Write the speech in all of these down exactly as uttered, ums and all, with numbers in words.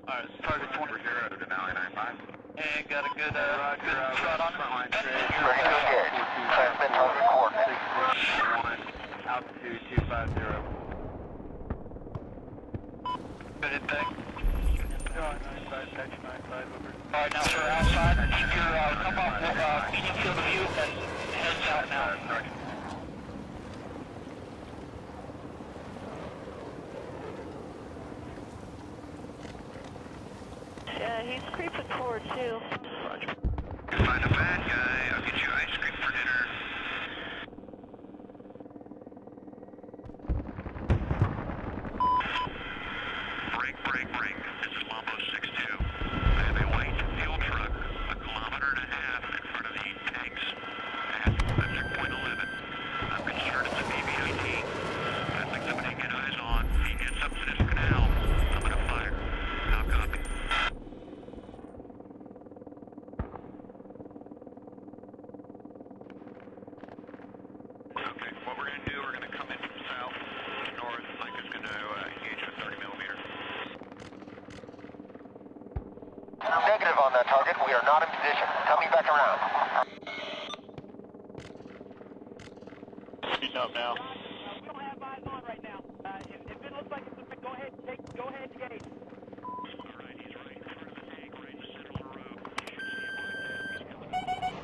Alright, target twenty zero to Denali ninety-five. And got a good, uh, Roger, good uh, shot on frontline it. trade. Ready to engage. Transmit target coordinates. one, altitude two five zero. Good impact. ninety-five, X ninety-five, over. Alright, now sir, outside, keep your, uh, come up with, uh, keep field of view and heads out now. Yeah, he's creeping forward too. Roger. Find a bad guy, I'll get you ice cream for dinner. Break, break, break. This is Mambo six two. I have a white fuel truck a kilometer and a half in front of the tanks at checkpoint eleven. I'm concerned it's a B B I T. I'd like somebody to get eyes on. If he gets up to this canal, I'm going to fire. How copy? Okay, what we're going to do, we're going to come in from south to north. Mike is going to uh, engage with thirty millimeter. Negative on that target. We are not in position. Coming back around. Speeding up now. We don't have eyes on right now. Uh, if, if it looks like it's a, go ahead, take, go ahead, engage. All right, he's right in front of the tank, right in the center of the road. You should see him right now.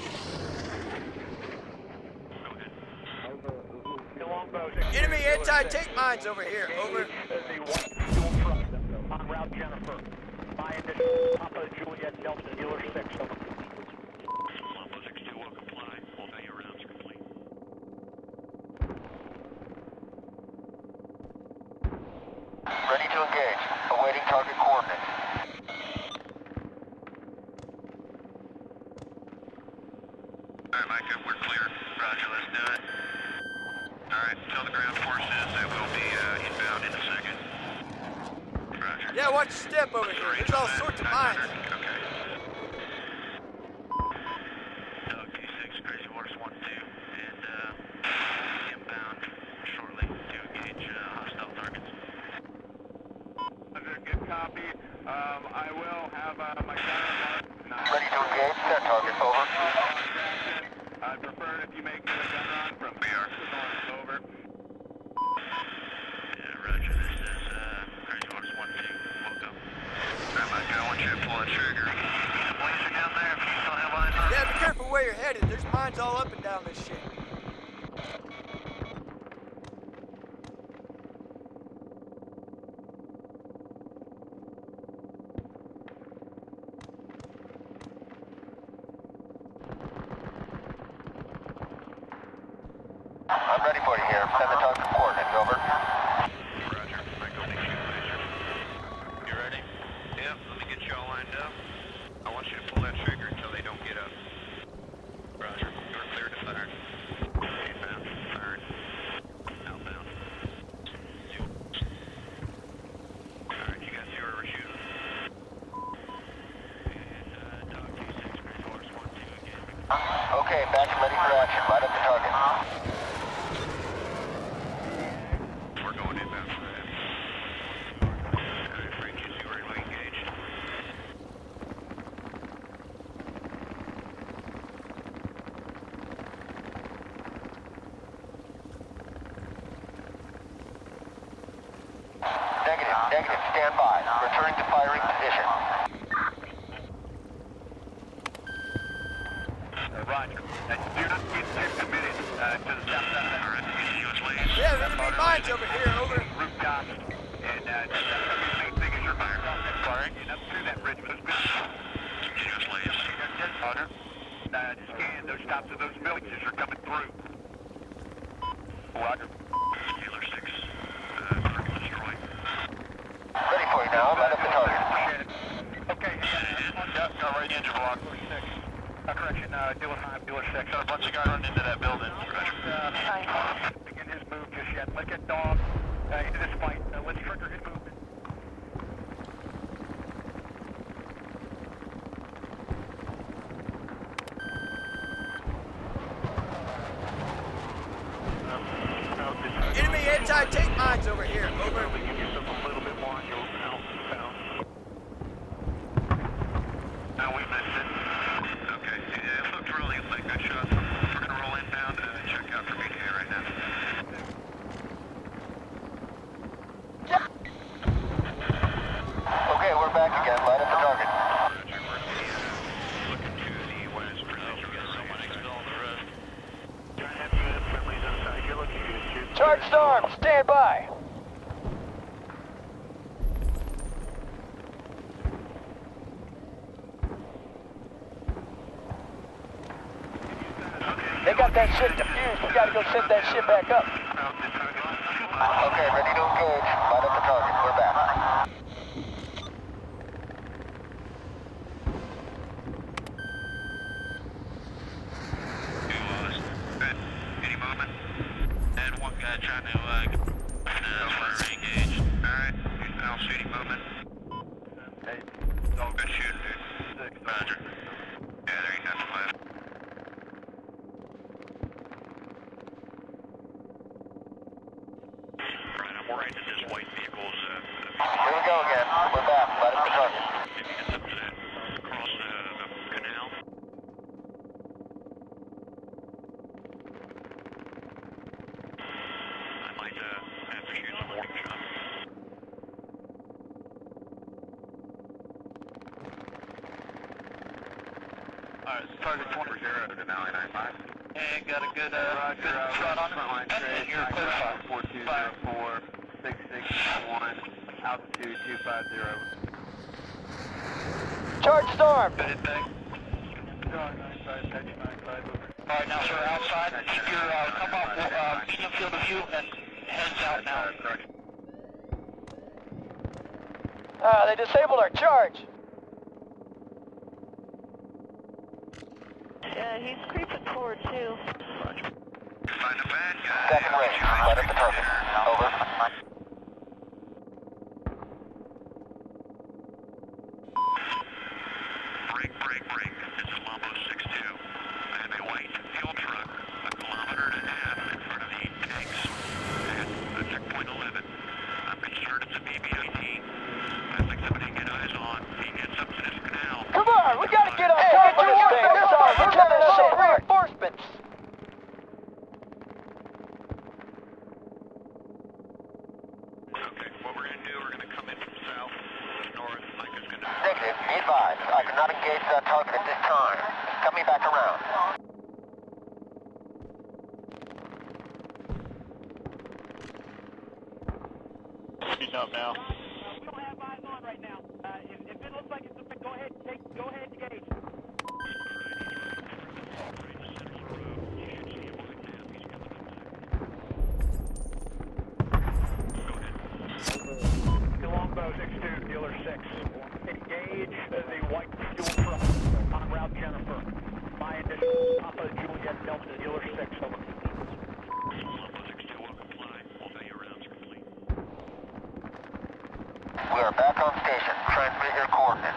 He's coming. Enemy anti-tank mines over here. Over. The white fuel truck on route Jennifer. My initial Papa Juliet Delta Dealer six. Over. Mambo six two will comply. All value rounds complete. Ready to engage. Awaiting target coordinates. All right, Micah, we're clear. Roger, let's do it. All right, tell the ground forces that we'll be uh, inbound in a second. Roger. Yeah, watch your step over here. There's all sorts of mines. Okay. Dog T six, Crazy Waters one two, and uh, inbound shortly to engage uh, hostile targets. Good copy. Um, I will have uh, my gunner mark. Ready to engage. Set target. Over. I'd prefer if you make the gun run from We are. over. Yeah, Roger, this is uh, Crazy Waters one two. Welcome. All right, Mike, I want you to pull that trigger. You see the blazer down there if you still have eyes on it? Yeah, be careful where you're headed. There's mines all up and down this shit. I'm ready for you here. Send the target coordinates. Over. Roger. Michael, need you laser. You ready? Yep, let me get you all lined up. I want you to pull that trigger until they don't get up. Roger. You're clear to fire. Inbound. Firing. Outbound. Alright, you got zero or shooting. And, uh, Dog T six, Crazy Waters one two again. Okay, back and ready for action. Light up the target. We're going inbound for that. Alright, Frank, you see where we engaged? Negative. Negative. Stand by. Returning to firing position. Uh, Roger. Uh, do not get too committed uh, to the south side. Alright, you see what's laying? Yeah, there's enemy mines over here. Over. Rooftops. And uh, that's going to be the same thing as your fire off that far. Get up through that bridge, but it's good. Continuous lays. Hunter. Uh, scan those tops of those buildings as you're coming through. Roger. Taylor six. Uh, critical destroy. Ready for you now. Light up the target. Okay. Yep, got right engine block. six. Uh, correction, uh, dealer five, dealer six. Got a bunch of guys running into that building. Roger. Uh, begin his move just yet. Let's get dog uh, into this fight. Uh, let's trigger his movement. Enemy anti-tank mines over here. Over. Give yourself a little bit more on your outbound. Charged arms, stand by. They got that shit defused. We gotta go set that shit back up. Okay, ready to engage. Light up the target. We're back. Who lost? Ben, any movement? Had one guy trying to, uh, uh, re-engage. Alright, I don't see any movement. Hey, Good shooting, dude. Roger. Yeah, there ain't nothing left. Right, I'm worried that this white vehicle's, uh, Here we go again. We're back. Light up the target. maybe gets up to that, across the, the canal. I might, uh, have to shoot some more shots. Alright, it's target twenty zero to now nine five. And got a good, uh, good shot on it. And you're clear fire. four two zero four six six one, altitude two five zero. Charged arms. Good hit back. nine five, nine five, over. Alright, now sir, outside, keep your, uh, come off, uh, medium field of view and heads out now. Ah, they disabled our charge. Yeah, he's creeping forward too. Find a bad guy. Second range. Light up the target. Over. Break, break, break. This is Mambo six two. I have a white fuel truck a kilometer and a half in front of the tanks at uh, checkpoint eleven. I'm concerned it's a B B I D. I'd like somebody to get eyes on. He gets up to this canal. Come on, we gotta get on top of this thing. We're coming up with reinforcements. Okay, what we're gonna do, we're gonna come in from south, north, like it's gonna... Negative. Be advised. I cannot engage that target at this time. Coming back around. Speeding up now. We don't have eyes on right now. Uh, if, if it looks like it's a, go ahead, take, go ahead, engage. Longbow six two, dealer six. Engage the white fuel truck on Route Jennifer. My initial Papa Juliet Delta, dealer six, over. We are back on station. Transmit your coordinates.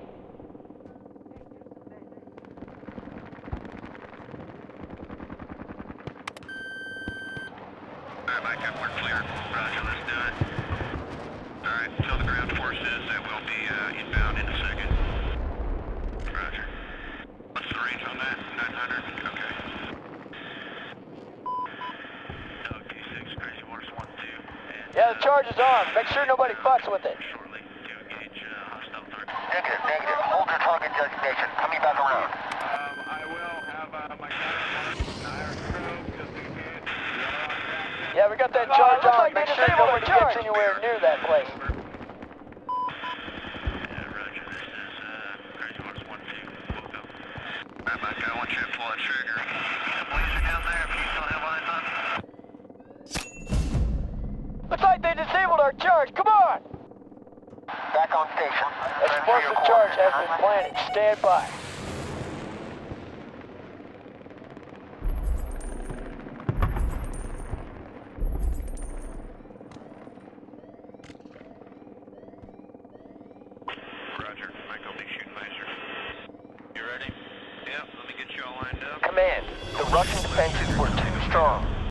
Alright, Micah, we're clear. Roger, let's do it. Alright, tell the ground forces that we'll be uh, inbound in a second. Roger. What's the range on that? nine hundred? Okay. Dog K six, Crazy Horse one two. And, Yeah, the charge is on. Make sure nobody fucks with it. shortly to engage uh, hostile target. Negative, negative. Hold your target designation. Coming back around. Um, I will have uh, my aircraft just in case. Yeah, we got that charge on. Make sure nobody gets anywhere near that place. Yeah, Roger, this is uh, Crazy Horse one two. Woke up. Alright, Mike, I want you to pull that trigger. Some laser down there if you still have eyes on. Looks like they disabled our charge. Come on! Back on station. Explosive charge has been planted. Stand by. Roger, Mike, I'll be shooting laser. You ready? Yep, let me get you all lined up. Command. The Russian defenses were too strong.